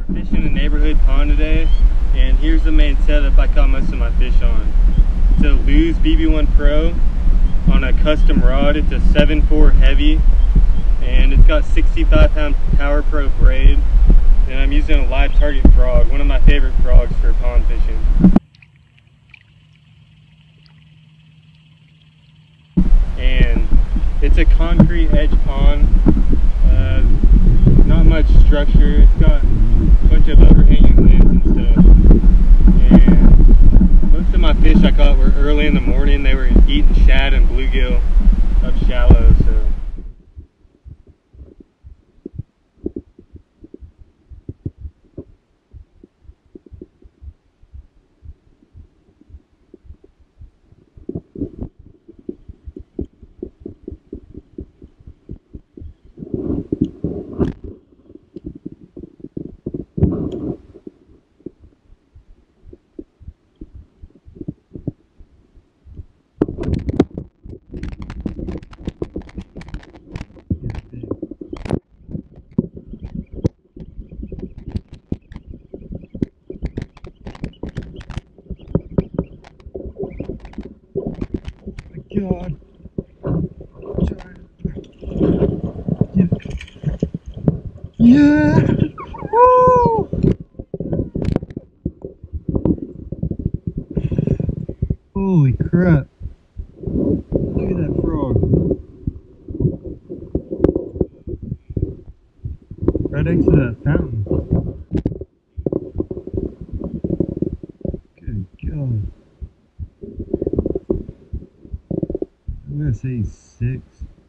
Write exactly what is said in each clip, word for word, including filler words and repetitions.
Fishing a neighborhood pond today, and here's the main setup I caught most of my fish on. It's a Reel-Lews B B one Pro on a custom rod. It's a seven four heavy, and it's got sixty-five pound powerpro braid, and I'm using a Live-Target frog, one of my favorite frogs for pond fishing. And it's a concrete edge pond, uh, not much structure. It's got a bunch of overhanging limbs and stuff, and most of my fish I caught were early in the morning. They were eating shad and bluegill up shallow, so God. Yeah. Yeah. Woo. Holy crap. Look at that frog. Right next to that fountain. Good God. I'm gonna say he's six.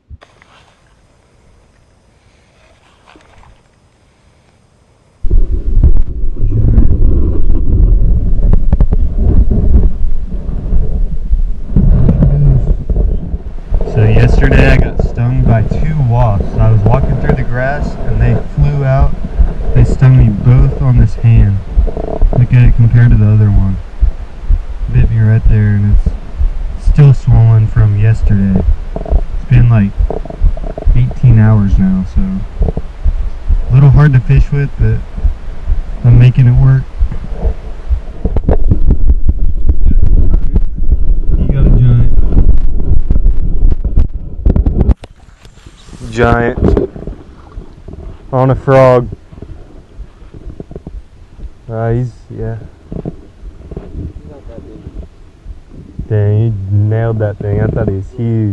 So yesterday I got stung by two wasps. I was walking through the grass and they flew out. They stung me both on this hand. Look at it compared to the other one. Bit me right there, and it's still swollen from yesterday. It's been like eighteen hours now, so a little hard to fish with, but I'm making it work. You got a giant. Giant on a frog. Uh, he's, yeah. Not that big. Dang, you nailed that thing. I thought he was huge.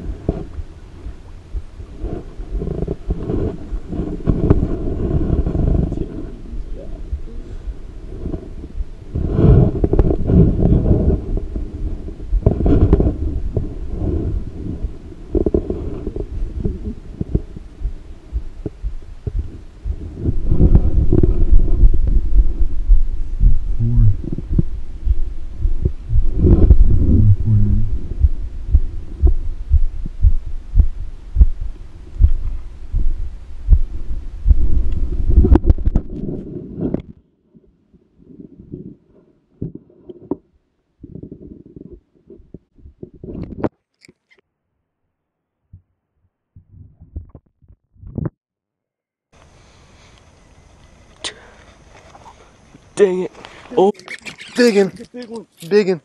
Dang it. Oh, Big one. big one. Big one.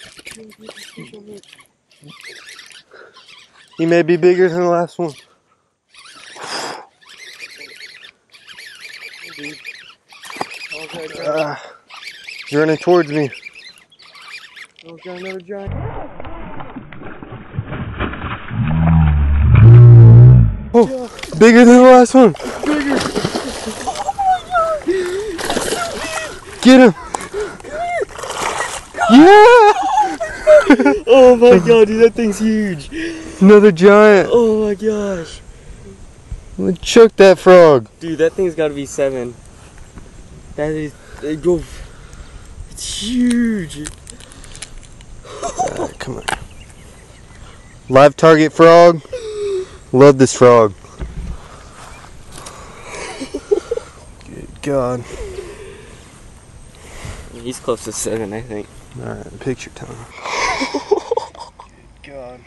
He may be bigger than the last one. Uh, he's running towards me. Oh, got another giant. Oh, bigger than the last one. Bigger. Get him. Yeah. Oh my God, dude, that thing's huge. Another giant. Oh my gosh. Let's choke that frog. Dude, that thing's got to be seven. That is, they go, it's huge. Uh, come on. Live-Target frog. Love this frog. Good God. He's close to seven, I think. Alright, picture time. Good God.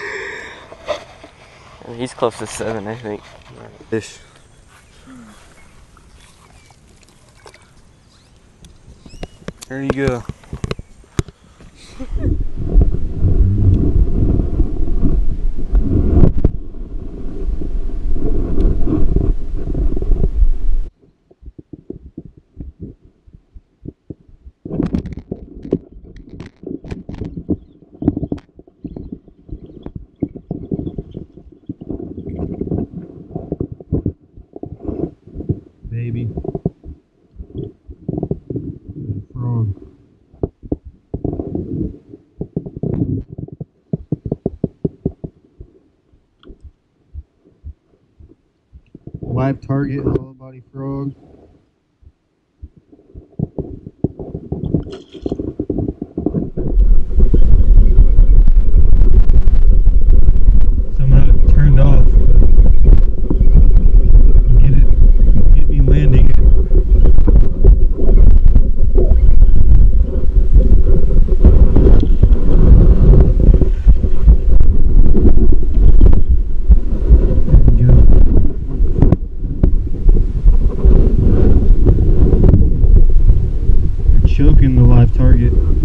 He's close to seven, I think. Alright, fish. There you go. Baby. Frog. Live target, hollow body frog. Somehow it turned off. Get it, get me landing it. Choking the live target.